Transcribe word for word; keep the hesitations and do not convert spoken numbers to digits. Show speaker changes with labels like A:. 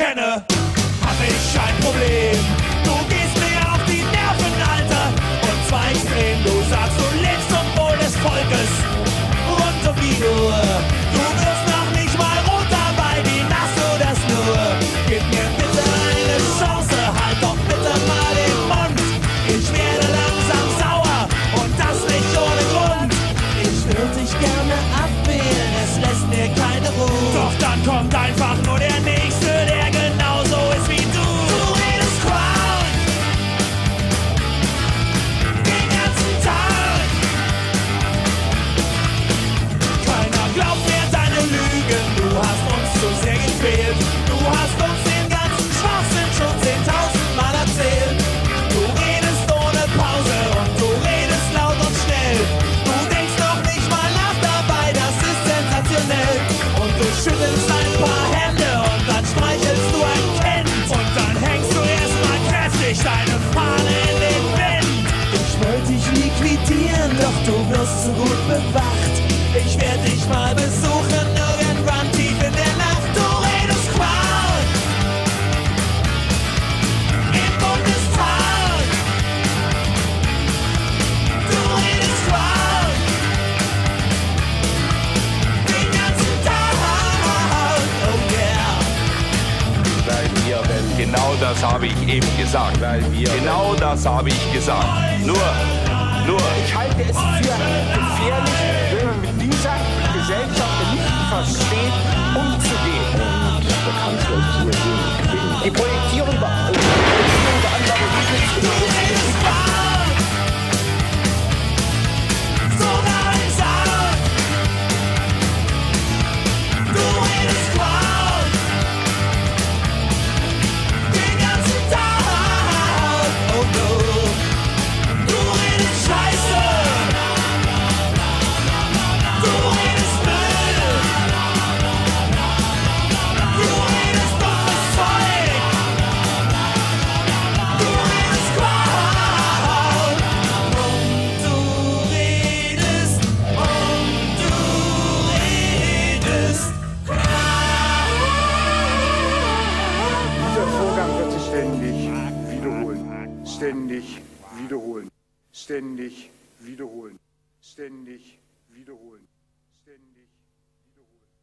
A: kenne, hab ich ein Problem. Du gehst mir auf die Nerven, Alter, und zwar extrem. Du sagst, du lebst zum Wohl des Volkes, rund um die Uhr. Du wirst noch nicht mal rot dabei, wie machst du das nur? Gib mir bitte eine Chance, halt doch bitte mal den Mund. Ich werde langsam sauer und das nicht ohne Grund. Ich würde dich gerne abwählen, es lässt mir keine Ruhe. Doch dann kommt einfach nur der Nächste, der genauso ist wie du. Du redest Quatsch den ganzen Tag. Keiner glaubt mehr deine Lügen, du hast uns zu sehr gefehlt. Du hast uns den ganzen Schwachsinn schon zehntausend Mal erzählt. Du redest ohne Pause und du redest laut und schnell. Du denkst doch nicht mal nach dabei, das ist sensationell. Und du schüttelst ein paar Hände und dann streichelst du ein Kind. Und dann hängst du erstmal kräftig deine Fahne in den Wind. Ich wollte dich liquidieren, doch du wirst zu gut bewacht. Ich werde dich mal besuchen, irgendwann tief in der Nacht. Du redest Quatsch im Bundestag. Du redest Quatsch den ganzen Tag. Oh yeah.
B: Weil wir, wenn
C: Genau das habe ich eben gesagt.
B: Weil wir-
C: Genau das habe ich gesagt. Nur, nur.
B: Ich halte es für gefährlich, wenn man mit dieser Gesellschaft nicht versteht, umzugehen.
D: Und der Kanzler ist sehr wenig gewinnt.
B: Die Projektierung über die Projektierung über andere Mitgliedstaaten.
A: Sogar im Saal. Du redest Quatsch den ganzen Tag. Oh no. Du redest Scheiße. Du redest Müll. Du redest dummes Zeug. Du redest Quatsch. Und du redest, und du redest
E: Dieser Vorgang wird sich ständig wiederholen. Ständig wiederholen. Ständig wiederholen. Ständig wiederholen. Ständig wiederholen.